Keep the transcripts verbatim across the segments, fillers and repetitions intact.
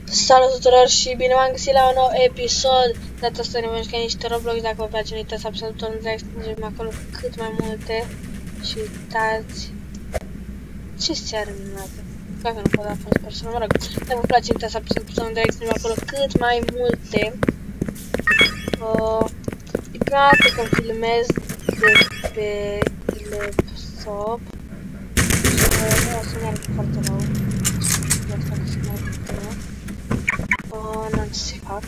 Salut tuturor și bine v-am găsit la un nou episod. Data asta ne vom juca niște Roblox. Dacă vă place, nu uitați să apăsați butonul de like, strângem acolo cât mai multe. Și uitați ce seară minunată. Dacă nu pot da fost persoană, mă rog. Dacă vă place, nu uitați să apăsați butonul de like, strângem acolo cât mai multe. uh, E prima dată când filmez de pe laptop. Și o să merg foarte rău. Oh, nu știu ce să fac.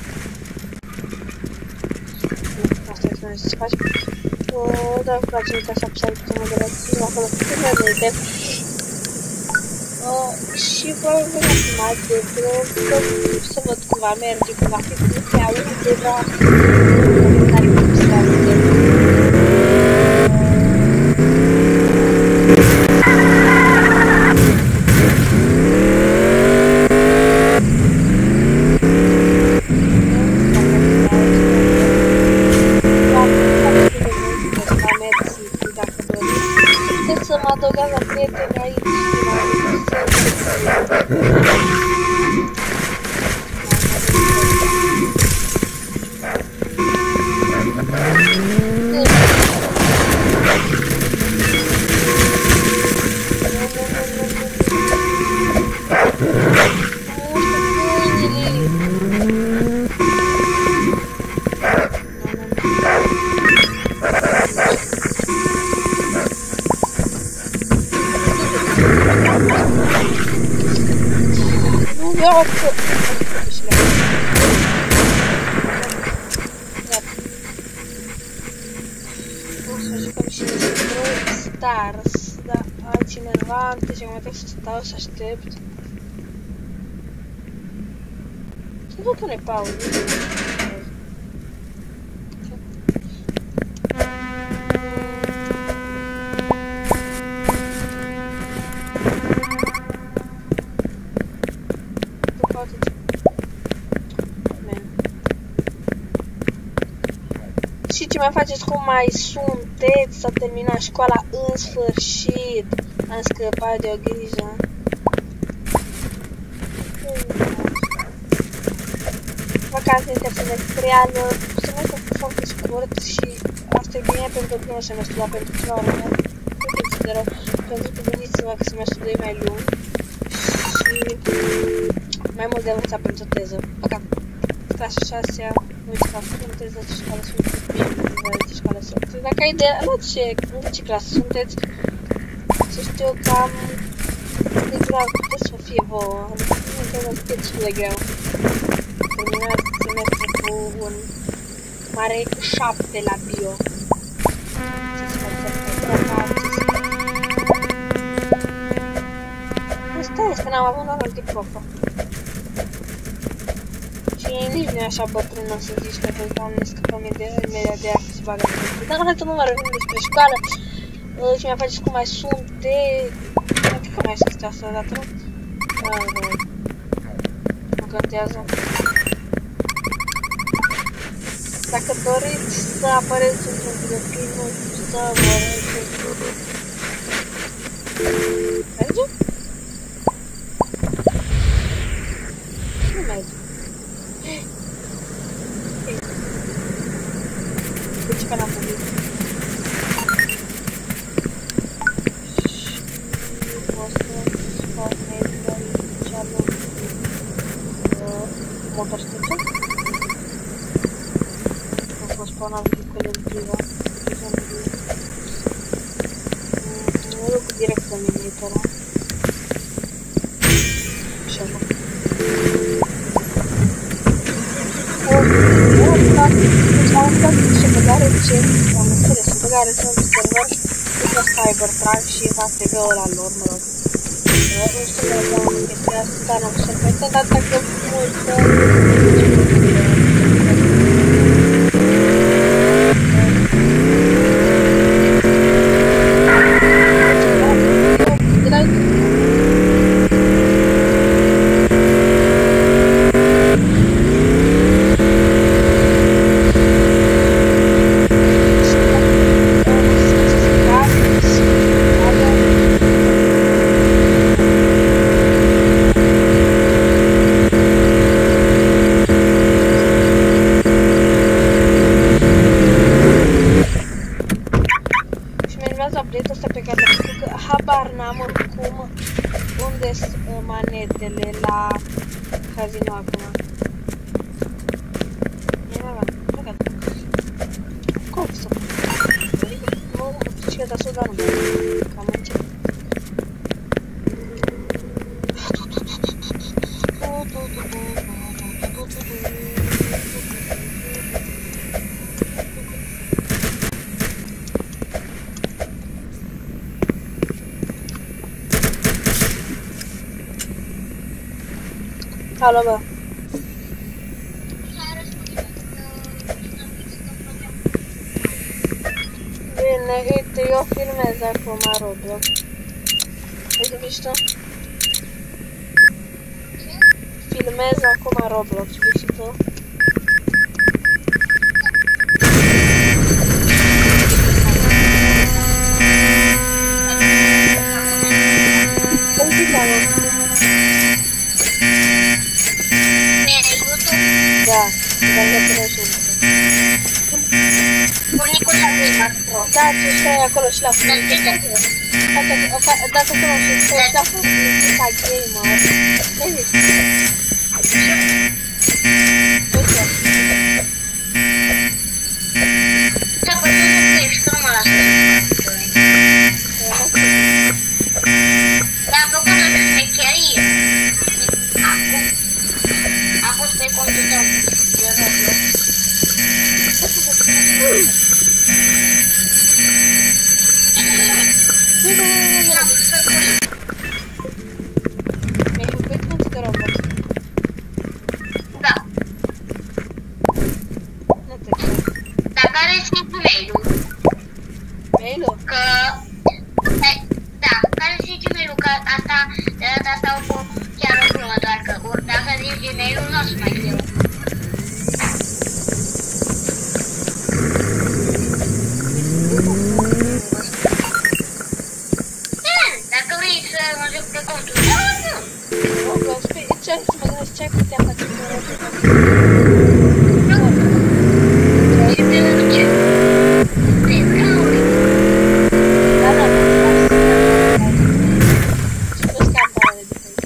Asta e ce să faci. Oh, dar îmi place, nu uitați să apăsați butonul de like, strângem acolo cât mai multe. Uh, și probabil că n-am filmat de că să văd cum va merge, cum va fi, cum se aude, dar n-are cum să aude. Să mă adăugați la prieteni aici și la Eu o să jucăm și Brawl Stars, dar altcineva, deci acum trebuie să stau să aștept. Și nu pune pauză. Și ce mai faceți, cum mai sunteți? S-a terminat școala în sfârșit. Am scăpat de o grijă. Vacanța intersemestrială, semestrul foarte scurt și asta e bine pentru primul semestru, dar pentru prima oară nu de rău, pentru că gândiți-vă că semestrul e mai lung și mai mult de învățat pentru teză. Ok, clasa șasea, nu uite că sunteți de ce școală sunteți, bine, de ce școală sunteți. Dacă ai de la ce, în ce clasă sunteți, să știu cam de greu puteți să fie vouă, adică nu înțeleg cât destul de greu. Terminați semestru cu un mare șapte la bio. Ce să fac asta este, n-am avut noroc de profă. Și nici nu e așa bătrână să zici că pentru că ne scăpăm imediat de ea să se bagă în timpul. Dar hai să nu mă revin despre școală. Și mi-a faceți cum mai sunte. Nu cred că mai scris asta odată, nu? Nu contează. Dacă doriți să apăreți într-un videoclip, nu să vă răspundeți. Merge? Nu merge. Deci că n-am vorbit. Și o să spuneți de aici alături motostiță. O să spun vehiculul Viva. Nu duc direct la miniatura. Și așa. Deci am aflat ce băgare ce am înțeles, ce băgare sunt server după Cybertruck și V S V-ul ăla lor, mă rog. Nu știu de la am chestia asta, dar n-am să făcut, dar dacă multă... găsesc uh, manetele la casino acum. Era la, plecat. Cum să fac? Nu, zici că da-s-o, dar nu mai cam încet. Alo, bă. Bine, uite, eu filmez acum Roblox. Uite mișto? Filmez acum Roblox, vezi și tu? Cum te cheamă? Da, dar nu pune și unul. Bunicul la Gamer. Da, tu stai acolo și la front. Dacă cunoști, stai la front, ca gamer. Ce zici? Uite. Da, păi nu mă ești, nu mă lasă. Dar am făcut o șmecherie. Acum. Acum pe contul tău de Roblox. Mi-ai făcut contul de Roblox? Da. Nu te cred. Dar care-ți e-mail-ul? Mail-ul? Că... Da, care-ți e Gmail-ul? Că asta, de data asta a fost chiar o glumă, doar că dacă zici Gmail-ul, nu o să mai fiu. Dacă vrei să mă joc pe contul tău, nu. Roblox, pe ce să mă gândesc ce ai putea face cu Roblox? Și pe ce? Pe vreau. Da, da, da, da. Și pe scampare de pe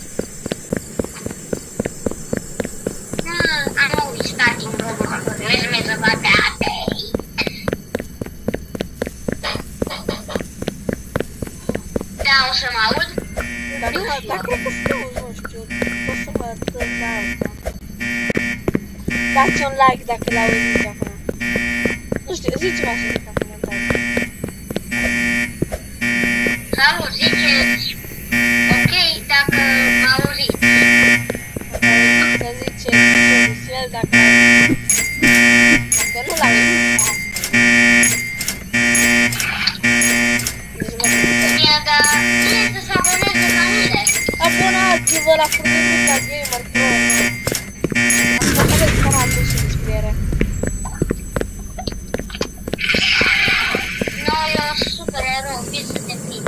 Am auzit starting Roblox, vezi mi să bate atei. Da, o să mă aud? Dar nu, dar cred că stau, nu știu, pot să mă dăm la asta. Dați un like dacă l-auziți acum. Nu știu, ziceți-mă așa în comentarii. Salut, ziceți ok dacă mă auziți. Să ziceți Cel dacă dacă nu l-auziți asta. Deci mă Bine, dar cine să se aboneze la mine? abonați-vă la Furnicuța Gamer Pro. Aveți canalul și descriere. Noi eu super erou, vii să te prind.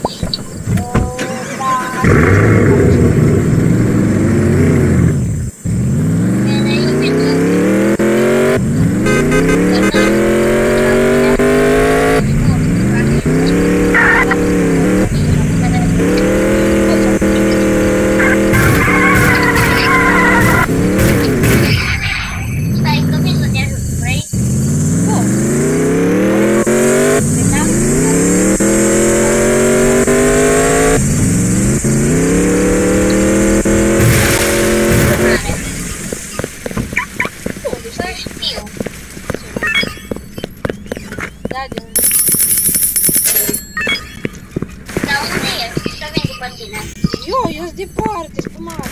Da, Bine, iubită. Stai, că vii să te ajut, vrei? Să știu. da, de unde? Dar unde ești? Să vin după tine. Eu, eu sunt departe, spumat.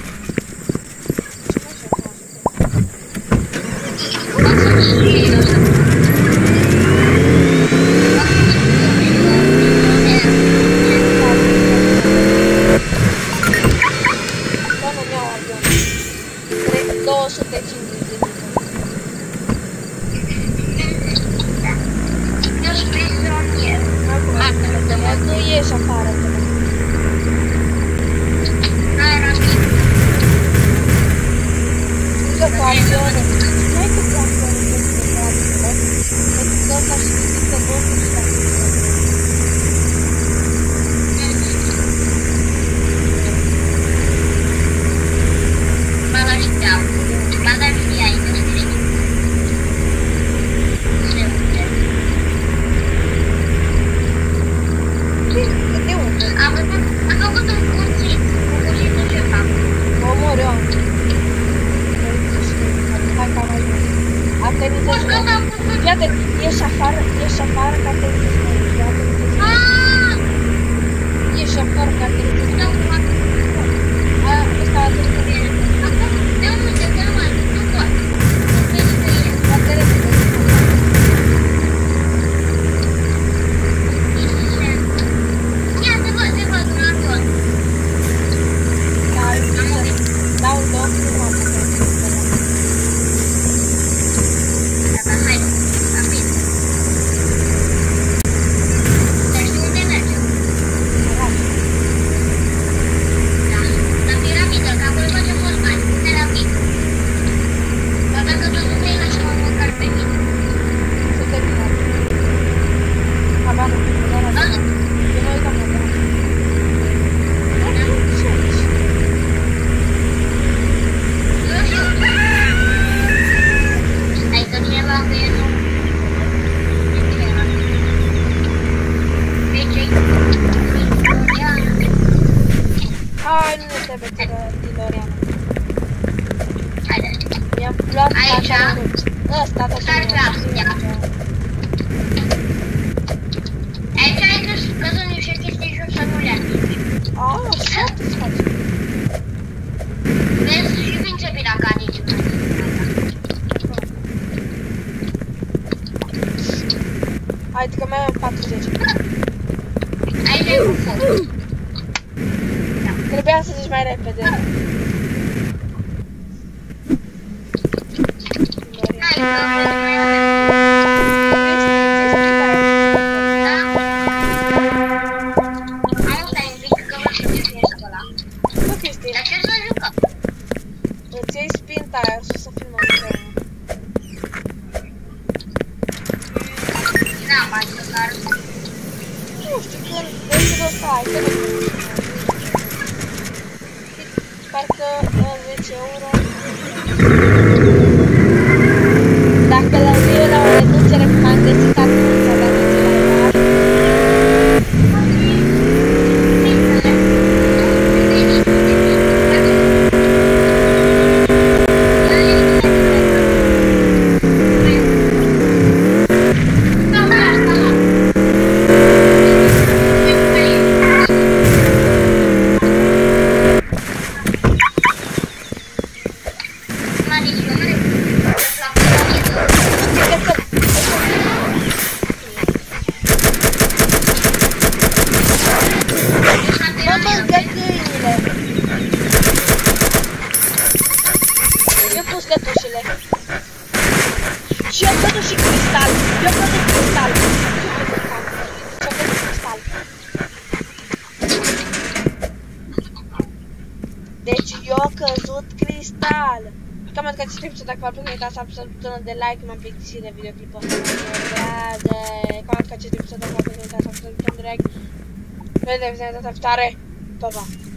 Ce mă să fac? Pot să știu eu să... Da, nu mi-au avion. două sute cincizeci de minute. Eu sunt prizonier. Acum, tu ieși afară. Hai, Rami. Încă cu avioane. N-ai cât cu avioane să te faci, bă? Tot așa și zică băutul și la petire di Loriano. Haide. Mi-am luat Aici? ăsta, tot Stai la aici ai căzut, căzut niște chestii jos să nu le atingi. A, așa te faci. Vezi și începi dacă atingi una dintre Haide că mai am patruzeci. aici ai un foc. Trebuia să zici mai repede. Hai că mai dar ce să jucăm? Îți iei spin tire și să filmăm împreună. N-am mai jucat. Nu știu, când vrei să vă stai, să vă parcă zece euro. Dacă la vie la o reducere, cum am găsit acum să la reducere și eu văd și cristal. Eu văd cristal. Ce văd cristal. Deci eu am căzut cristal. Cam atât că ți-am dacă v-a plăcut, uitați să apăsați butonul de like, m-am plictisit de videoclipul ăsta. Cam atât că ți-am dacă v-a plăcut, uitați să apăsați butonul de like. Noi ne vedem data viitoare. Pa, pa!